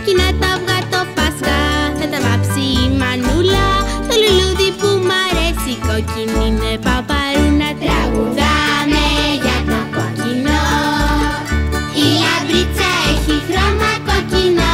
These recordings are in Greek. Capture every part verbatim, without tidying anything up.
κόκκινα τα αυγά το Πάσχα θα τα βάψει η μανούλα. Το λουλούδι που μ' αρέσει κόκκινη είναι παπαρούνα. Τραγουδάμε για το κόκκινο, η λαμπρίτσα έχει χρώμα κόκκινο.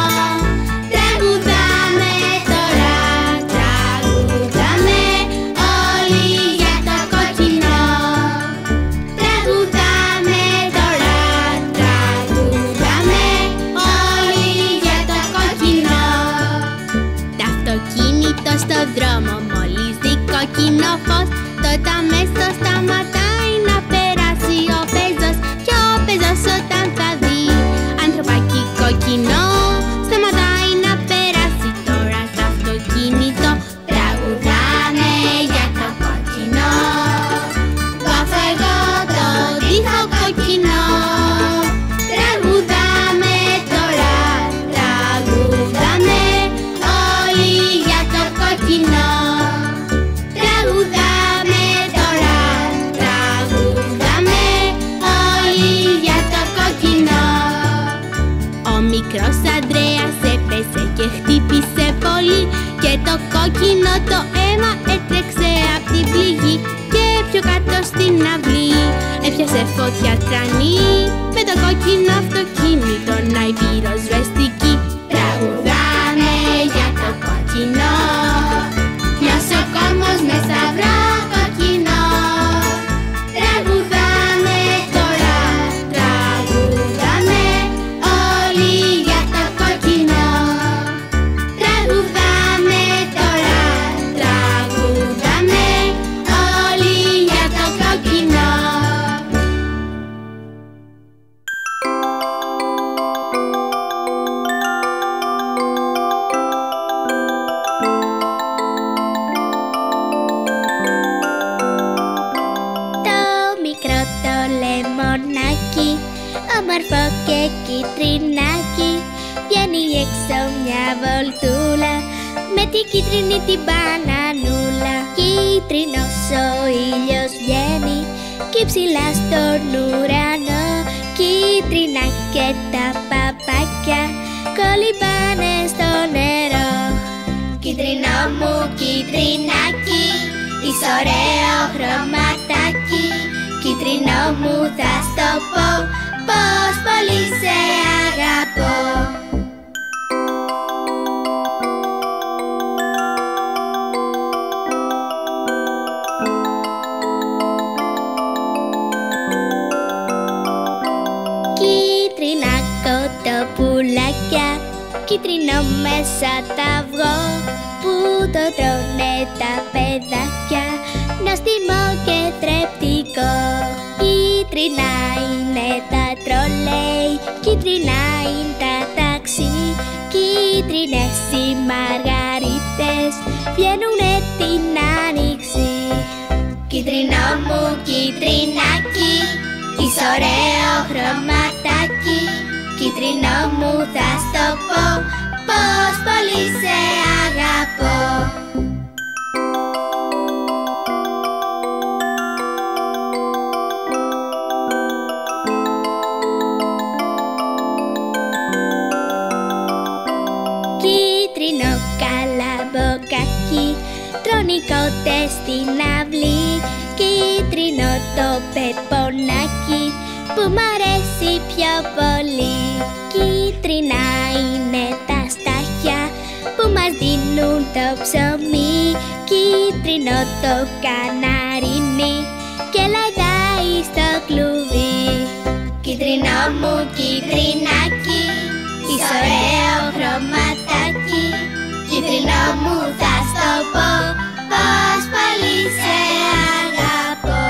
Τραγουδάμε τώρα, τραγουδάμε όλοι για το κόκκινο. Τραγουδάμε τώρα, τραγουδάμε όλοι για το κόκκινο. Το αυτοκίνητο στο δρόμο μόλις δει κόκκινο φως, τότε αμέσως σταματάει να περάσει ο πεζός. Και ο πεζός όταν θα δει ανθρωπάκι κόκκινο, σταματάει να περάσει τώρα το αυτοκίνητο. Τραγουδάμε για το κόκκινο, βάφω εγώ το τοίχο κόκκινο. Τραγουδάμε τώρα, τραγουδάμε όλοι για το κόκκινο. Τραγουδάμε τώρα, τραγουδάμε όλοι για το κόκκινο. Ο μικρός Ανδρέας έπεσε και χτύπησε πολύ, και το κόκκινο το αίμα έτρεξε απ' την πληγή. Και πιο κάτω στην αυλή έπιασε φωτιά τρανή, με το κόκκινο αυτοκίνητο να η πυροσβεστική. Τραγουδάμε για το κόκκινο, νοσοκόμος με σταυρό κόκκινο. Τραγουδάμε τώρα, τραγουδάμε όλοι για το κόκκινο. Τραγουδάμε τώρα, τραγουδάμε όλοι για το κόκκινο. Όμορφο και κιτρινάκι, βγαίνει έξω μια βολτούλα με την κίτρινη την μπανανούλα. Κίτρινος ο ήλιος βγαίνει κι ψηλά στον ουρανό, κίτρινα και τα παπάκια κολυμπάνε στο νερό. Κίτρινο μου κιτρινάκι, είσαι ωραίο χρωματάκι. Κίτρινο μου θα στο πω, πως πολύ σε αγαπώ. Κίτρινα κοτοπουλάκια, κίτρινο μέσα τ' αυγό, που το τρώνε τα παιδάκια, νόστιμο και θρεπτικό. Κίτρινα είναι τα τρολέι, κίτρινα είναι τα ταξί, κίτρινες οι μαργαρίτες βγαίνουνε την άνοιξη. Κίτρινο μου κιτρινάκι, είσαι ωραίο χρωματάκι. Κίτρινο μου θα στο πω, πως πολύ σε αγαπώ. Κίτρινο καλαμποκάκι, τρώνει κότες στην αυλή. Κίτρινο το πεπονάκι, που μ' αρέσει πιο πολύ. Κίτρινα είναι τα στάχια, που μας δίνουν το ψωμί. Κίτρινο το καναρίνι, και λαϊδάει στο κλουβί. Κίτρινο μου κιτρινάκι, είσαι ωραίο χρωματάκι. Κίτρινο μου θα στο πω, πως πολύ σε αγαπώ.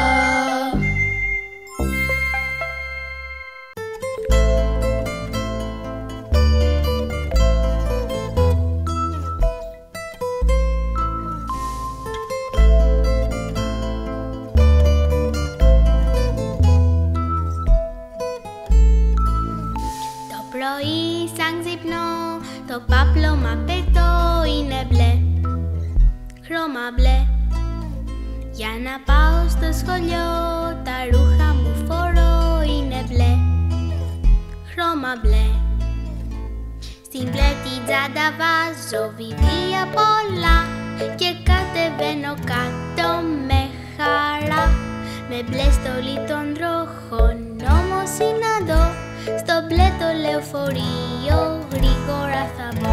Το πρωί σαν ξυπνώ, το πάπλωμα πετώ είναι μπλε, χρώμα μπλε. Για να πάω στο σχολείο, τα ρούχα μου φορώ είναι μπλε, χρώμα μπλε. Στην μπλε την τσάντα βάζω βιβλία πολλά και κατεβαίνω κάτω με χαρά. Με μπλε στολή των τροχών όμως συναντώ, στο μπλε το λεωφορείο γρήγορα θα μπω.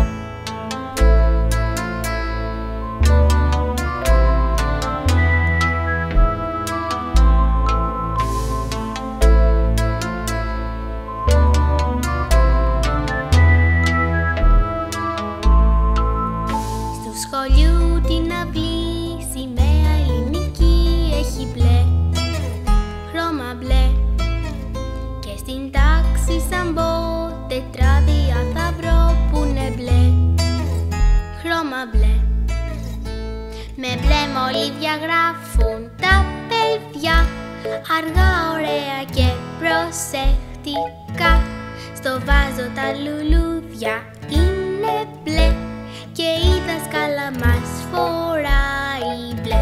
Σχολείου την αυλή, σημαία ελληνική έχει μπλε, χρώμα μπλε. Και στην τάξη σαν μπω, τετράδια θα βρω που είναι μπλε, χρώμα μπλε. Με μπλε μολύβια γράφουν τα παιδιά, αργά, ωραία και προσεκτικά. Στο βάζο τα λουλούδια είναι μπλε και η δασκάλα μας φοράει μπλε.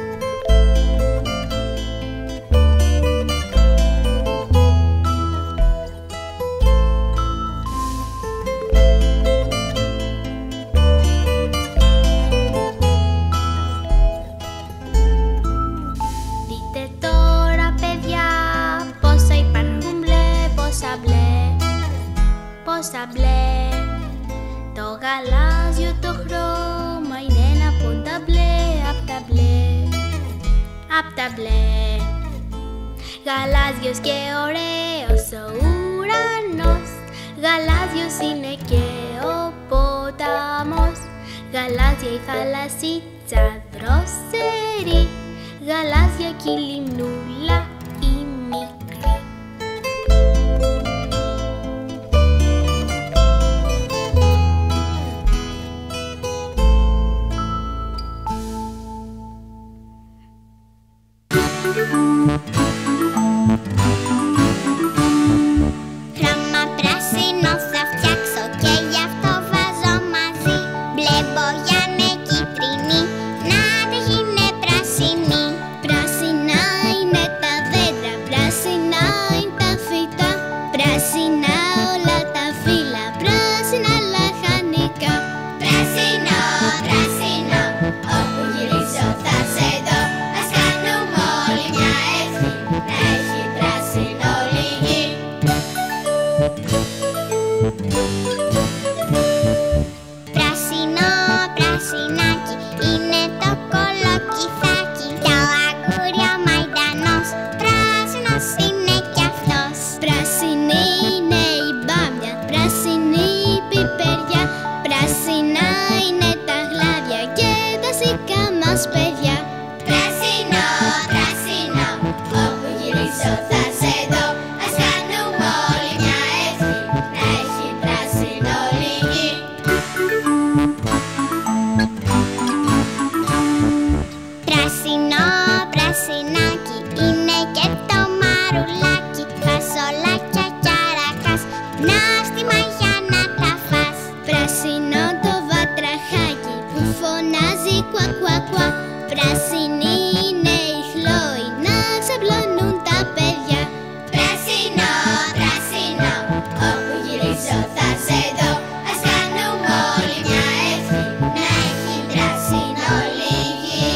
Δείτε τώρα παιδιά πόσα υπάρχουν μπλε, πόσα μπλε, πόσα μπλε. Το γαλάζιο το χρώμα είναι ένα από τα μπλε, απ' τα μπλε, απ' τα μπλε. Γαλάζιος και ωραίος ο ουρανός, γαλάζιος είναι και ο ποταμός. Γαλάζια η θαλασσίτσα δροσερή, γαλάζια κι η λιμνούλα η μικρή. Χρώμα πράσινο θα φτιάξω και γι' αυτό βάζω μαζί μπλε μπογιά με κίτρινη, να τύχει είναι πράσινη. Πράσινα είναι τα δέντρα, πράσινα είναι τα φυτά, πράσινα όλα τα φύλλα, πράσινα λαχανικά. Πράσινο, πράσινο, όπου γυρίσω θα σε δω. Ας κάνουμε όλοι μια ευχή, να έχει πράσινο όλη η γη. Πράσινο, πρασινάκι, είναι το κολοκυθάκι. Το αγγούριο μαϊντανός, πράσινος είναι κι αυτός. Πράσινη είναι η μπάμια, πράσινη η πιπεριά, πράσινα είναι τα γλάδια και τα δικά μας παιδιά. Πράσινο, πράσινο, όπου γυρίσω θα σε δω. Ας κάνουμε όλοι μια ευχή, να έχει πράσινο όλη η γη. Πράσινο, πρασινάκι, είναι και το μαρουλάκι, φασολάκια κι αρακάς, νόστιμα για να τα φας. Πράσινο το βατραχάκι που φωνάζει κουα κουα κουα, πράσινη είναι η χλόη, να ξαπλώνουν τα παιδιά. Πράσινο, πράσινο, όπου γυρίσω θα σε δω. Ας κάνουμε όλοι μια ευχή, να έχει πράσινο όλη η γη.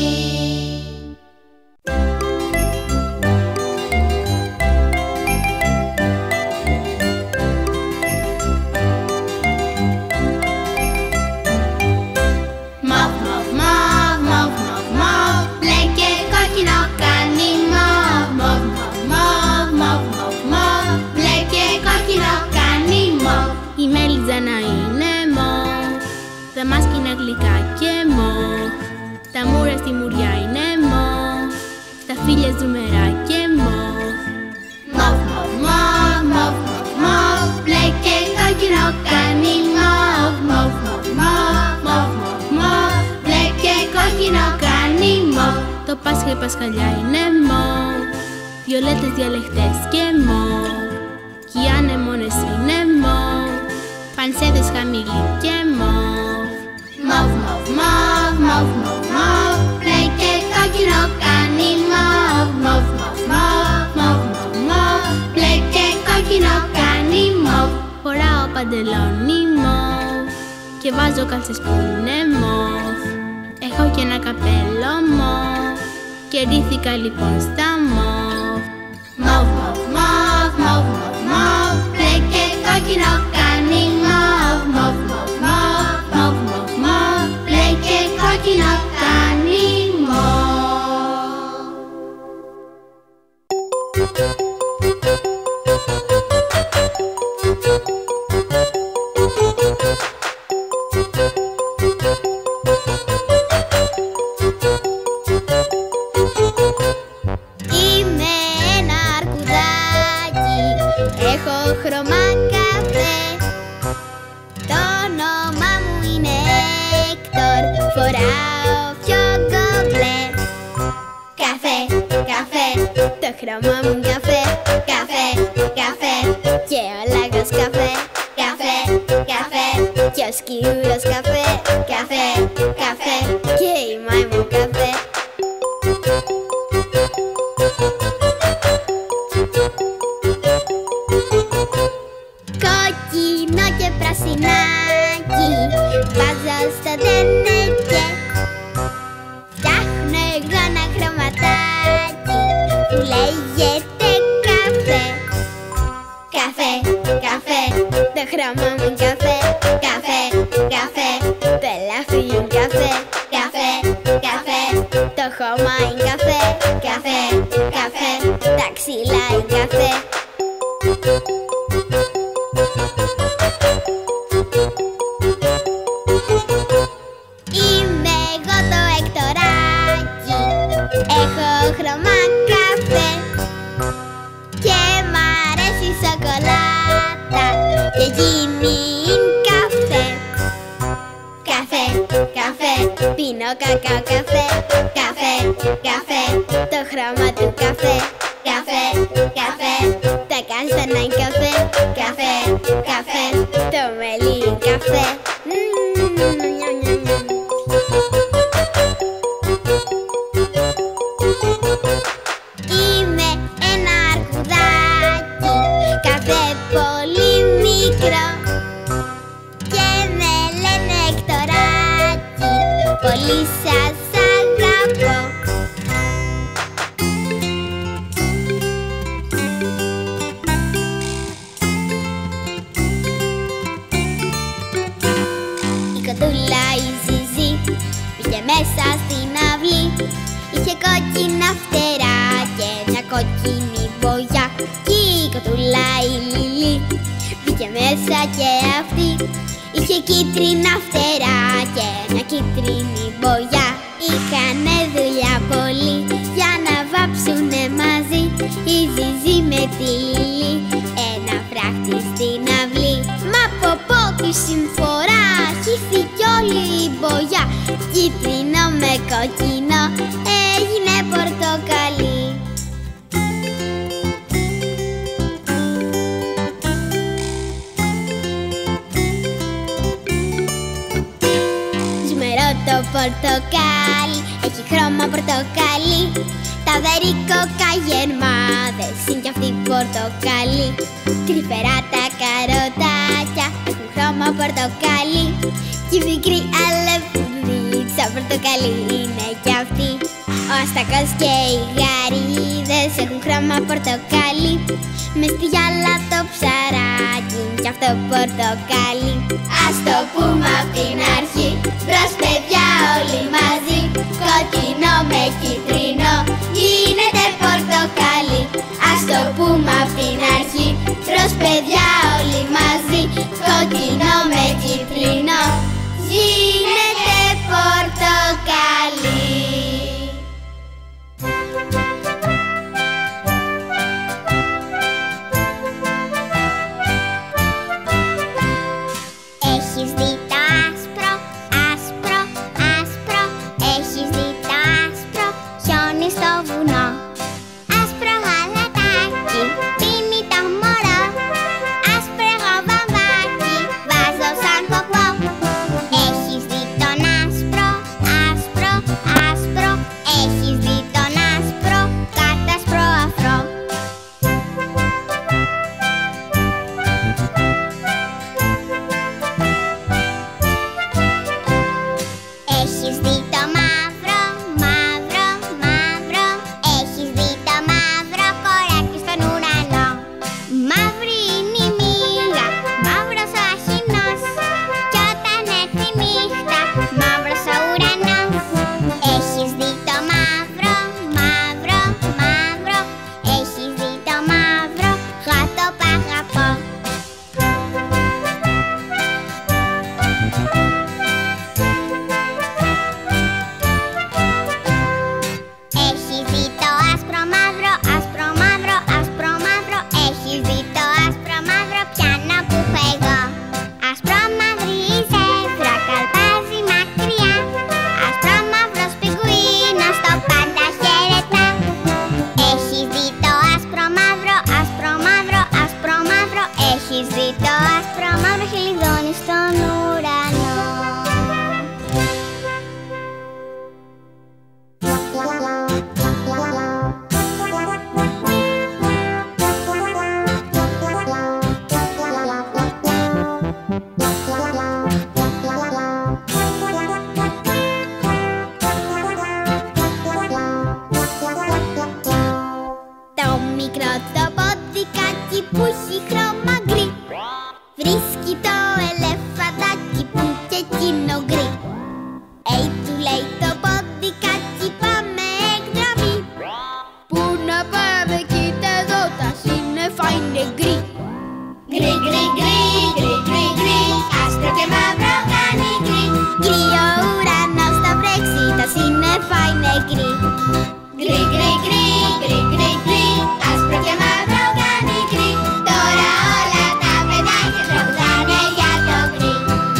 Μοβ, μοβ, μοβ, μοβ, μοβ, μοβ, μπλε και κόκκινο κάνει μοβ. Μοβ, μοβ, μοβ, μοβ, μοβ, μοβ, μπλε και κόκκινο κάνει μοβ. Η μέλιτζανα είναι μοβ, τα μάσκη είναι γλυκά και μοβ, τα μούρα στη μουριά είναι μοβ, στα φύλλα ζουμερά και μοβ. Μοβ, μοβ, μοβ, μοβ, μοβ, μοβ, μπλε και κόκκινο κάνει μοβ. Μοβ, μοβ, μοβ, μοβ, μοβ, μοβ, μπλε και κόκκινο κάνει μοβ. Το Πάσχα η Πασχαλιά είναι μοβ, βιολέτες διαλεχτές και μοβ, κι οι άνεμονες είναι μοβ, πανσέδες χαμηλοί και μοβ. Μοβ, μοβ, μοβ, μοβ, μοβ, μοβ, μπλε και κόκκινο κάνει μοβ. Μοβ, μοβ, μοβ, μοβ, μοβ, μοβ, μπλε και κόκκινο κάνει μοβ. Φοράω παντελόνι μοβ, και βάζω κάλτσες που είναι μοβ. Έχω και ένα καπέλο μοβ και ντύθηκα λοιπόν στα μοβ. Μοβ, μοβ, μοβ, μοβ, μοβ, μοβ, μπλε και κόκκινο κάνει μοβ. Μοβ, μοβ, μοβ, μοβ, μοβ, μοβ, μπλε και κόκκινο κάνει μοβ. Είμαι ένα αρκουδάκι, έχω χρώμα καφέ. Το όνομά μου είναι Έκτορ, φοράω φιόγκο μπλε. Καφέ, καφέ, το χρώμα μου καφέ. Καφέ, καφέ, και ο λάγος καφέ. Καφέ, καφέ, και ο σκιούρος καφέ. Καφέ, καφέ, και η μάη μου καφέ. Κόκκινο και πρασινάκι βάζω στο τενεκέ. Φτιάχνω εγώ ένα χρωματάκι που λέγεται καφέ. Καφέ, καφέ, το χρώμα μου καφέ. Καφέ, καφέ, το ελάφι μου καφέ. Καφέ, καφέ, το χώμα είναι καφέ. Καφέ, καφέ, τα ξύλα είναι καφέ. Είμαι εγώ το Έκτοράκι, έχω χρώμα καφέ και μ' αρέσει η σοκολάτα και γίνει καφέ. Καφέ, καφέ, πίνω κακάο καφέ. Καφέ, καφέ, το χρώμα του καφέ. Καφέ, καφέ, τα κάστανα είναι καφέ. Καφέ, καφέ, το μέλι είναι καφέ. Είμαι ένα αρκουδάκι, καφέ πολύ μικρό και με λένε Έκτοράκι, πολύ σας αγαπώ. Η κοτούλα η Ζιζί μπήκε μέσα στην αυλή. Είχε κόκκινα φτερά και μια κόκκινη μπογιά. Κι η κοτούλα η Λιλί μπήκε μέσα και αυτή. Είχε κίτρινα φτερά και μια κίτρινη μπογιά. Είχανε δουλειά πολύ για να βάψουνε μαζί η Ζιζί με τη Λιλί ένα φράχτη στην αυλή. Μα πω πω τη συμφορά, χύθηκε όλη η μπογιά. Κίτρινο με κόκκινο έγινε πορτοκαλί. Ζουμερό το πορτοκάλι, έχει χρώμα πορτοκαλί. Τα βερικοκαγερμάδες είναι κι αυτή πορτοκαλί. Τρυφερά τα καροτάκια έχουν χρώμα πορτοκαλί. Κι η μικρή αλεπουδίτσα πορτοκαλί είναι κι αυτή. Ο αστακός και οι γαρίδες έχουν χρώμα πορτοκαλί. Μες στη γυάλα το ψαράκι είναι κι αυτό πορτοκαλί. Ας το πούμε απ' την αρχή, μπρος παιδιά όλοι μαζί. Κόκκινο με κίτρινο γίνεται πορτοκαλί. Ας το πούμε απ' την αρχή, μπρος παιδιά όλοι μαζί. Κόκκινο με κίτρινο γίνεται πορτοκαλί. Έχεις δει το άσπρο, άσπρο, άσπρο. Έχεις δει το άσπρο χιόνι στο βουνό. Άσπρο γαλατάκι πίνει το μωρό. Άσπρο βαμβάκι βάζω σαν κοκό. Έχεις δει τον άσπρο, άσπρο, άσπρο. Έχεις δει τον άσπρο κάτασπρο αφρό. Έχεις δει το άσπρο μαύρο, άσπρο μαύρο, άσπρο μαύρο. Έχεις δει το άσπρο μαύρο πιάνο που έχω εγώ. Άσπρο μαύρη ζεύρα καλπάζει μακριά. Άσπρο μαύρος πιγκουίνος το πάντα χαιρετά. Έχεις δει το άσπρο μαύρο, άσπρο μαύρο, άσπρο μαύρο. Έχεις δει το άσπρο μαύρο χελιδόνι στον ουρανό. Το μικρό το ποντικάκι που έχει χρώμα γκρι βρίσκει το ελεφαντάκι που κι εκείνο γκρι. Ει του λέει το ποντικάκι πάμε εκδρομή. Πού να πάμε κοίτα εδώ τα σύννεφα είναι γκρι. Γκρι γκρι γκρι γκρι γκρι γκρι άσπρο και μαύρο κάνει γκρι. Γκρι ο ουρανός θα βρέξει τα σύννεφα είναι γκρι. Γκρι γκρι γκρι γκρι γκρι γκρι άσπρο και μαύρο κάνει γκρι. Τώρα όλα τα παιδάκια τραγουδάνε για το γκρι.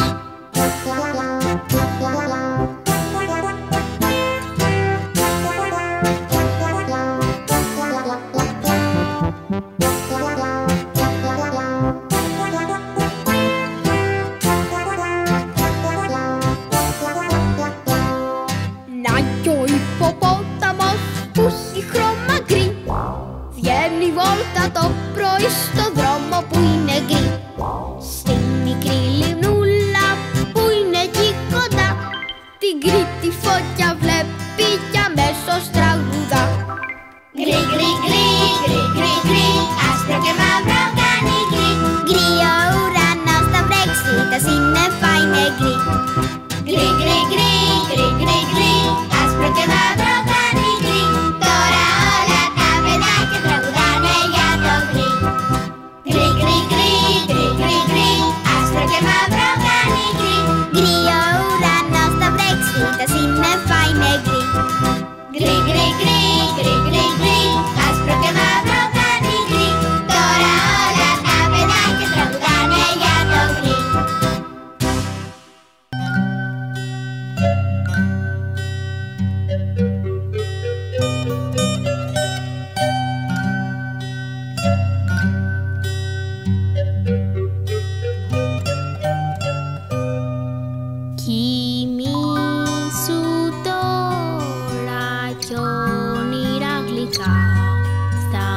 Να κι ο υποπόταμος που έχει χρώμα γκρι βγαίνει βόλτα το πρωί στο δρόμο που είναι γκρι. Στη μικρή λιμνούλα που είναι εκεί κοντά την γκρι τη φωτιά βλέπει κι αμέσως τραγουδά. Γκρι γκρι γκρι γκρι γκρι γκρι άσπρο και μαύρο κάνει γκρι. Γκρι ο ουρανός θα βρέξει τα σύννεφα είναι γκρι. Γκρι γκρι γκρι γκρι γκρι γκρι άσπρο και μαύρο κάνει γκρι. Τώρα όλα τα παιδάκια τραγουδάνε για το γκρι. Γκρι γκρι γκρι γκρι γκρι γκρι άσπρο και μαύρο κάνει γκρι. Γκρι ο ουρανός θα βρέξει τα σύννεφα είναι γκρι. Γκρι γκρι γκρι γκρι γκρι γκρι άσπρο και μαύρο κάνει γκρι. Τώρα όλα τα παιδάκια τραγουδάνε για το γκρι. Κοιμήσου τώρα κι όνειρα γλυκά στα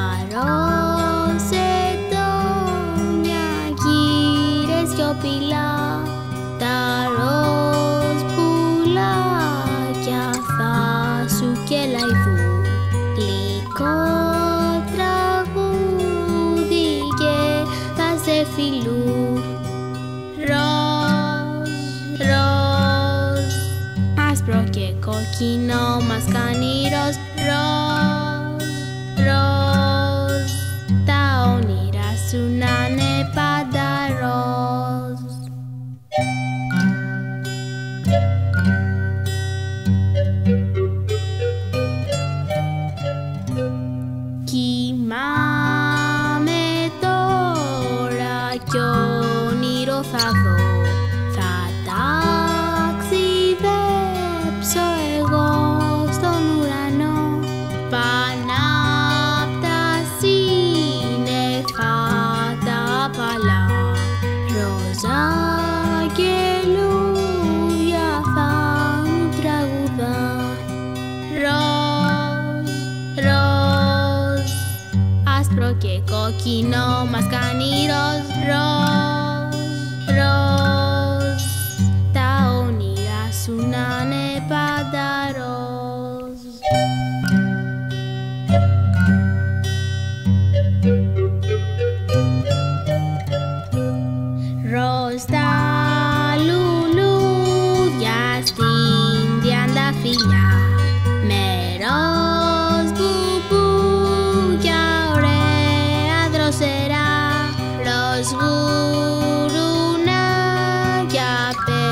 ροζετόνια γύρε σιωπηλά. Τα ροζ πουλάκια θα σου κελαϊδούν γλυκό τραγούδι και θα σε φιλούν. Ροζ, ροζ, άσπρο και κόκκινο μας κάνει ροζ. Ροζ, ροζ, τα όνειρα σου να είναι πάντα ροζ. Κοιμάμαι τώρα κι όνειρο θα δω. Θα ταξιδέψω εγώ στον ουρανό πάνω απ' τα σύννεφα τα απαλά. Ροζά αγγελούδια θα μου τραγουδά. Ροζ, ροζ, άσπρο και κόκκινο μας κάνει ροζ. Ροζ, ροζ, τα όνειρα σου να είναι πάντα ροζ. Ροζ τα λουλούδια στην τριανταφυλλιά με ροζ μπουμπούκια ωραία δροσερά. Ροζ γουρουνάκια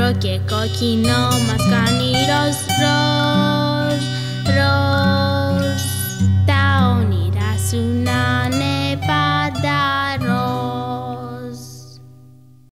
άσπρο και κόκκινο μας κάνει ροζ ροζ.